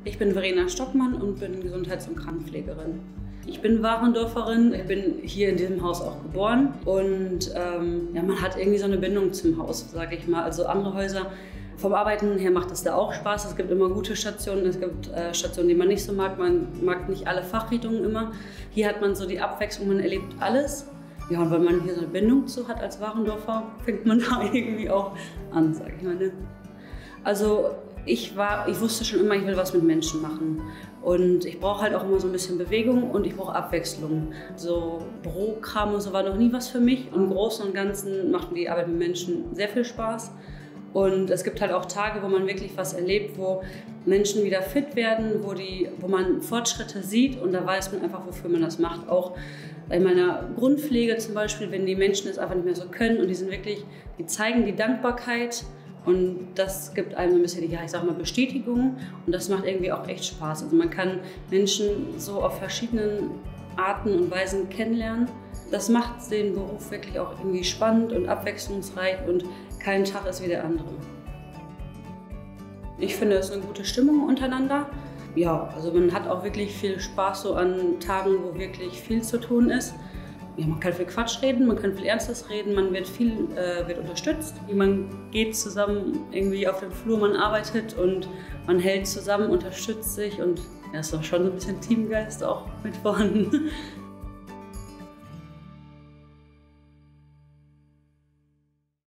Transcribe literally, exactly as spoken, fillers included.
Ich bin Verena Stockmann und bin Gesundheits- und Krankenpflegerin. Ich bin Warendorferin, ich bin hier in diesem Haus auch geboren und ähm, ja, man hat irgendwie so eine Bindung zum Haus, sage ich mal. Also andere Häuser, vom Arbeiten her macht es da auch Spaß. Es gibt immer gute Stationen, es gibt äh, Stationen, die man nicht so mag. Man mag nicht alle Fachrichtungen immer. Hier hat man so die Abwechslung, man erlebt alles. Ja, und wenn man hier so eine Bindung zu hat als Warendorfer, fängt man da irgendwie auch an, sage ich mal. Ne? Also ich, war, ich wusste schon immer, ich will was mit Menschen machen. Und ich brauche halt auch immer so ein bisschen Bewegung und ich brauche Abwechslung. So Bürokram und so war noch nie was für mich. Und im Großen und Ganzen macht mir die Arbeit mit Menschen sehr viel Spaß. Und es gibt halt auch Tage, wo man wirklich was erlebt, wo Menschen wieder fit werden, wo, die, wo man Fortschritte sieht und da weiß man einfach, wofür man das macht. Auch in meiner Grundpflege zum Beispiel, wenn die Menschen es einfach nicht mehr so können und die sind wirklich, die zeigen die Dankbarkeit und das gibt einem ein bisschen, ja, ich sag mal, Bestätigung und das macht irgendwie auch echt Spaß. Also man kann Menschen so auf verschiedenen Arten und Weisen kennenlernen. Das macht den Beruf wirklich auch irgendwie spannend und abwechslungsreich und kein Tag ist wie der andere. Ich finde, es ist eine gute Stimmung untereinander. Ja, also man hat auch wirklich viel Spaß so an Tagen, wo wirklich viel zu tun ist. Ja, man kann viel Quatsch reden, man kann viel Ernstes reden, man wird viel äh, wird unterstützt. Man geht zusammen irgendwie auf dem Flur, man arbeitet und man hält zusammen, unterstützt sich und ja, ist doch schon so ein bisschen Teamgeist auch mit vorhanden.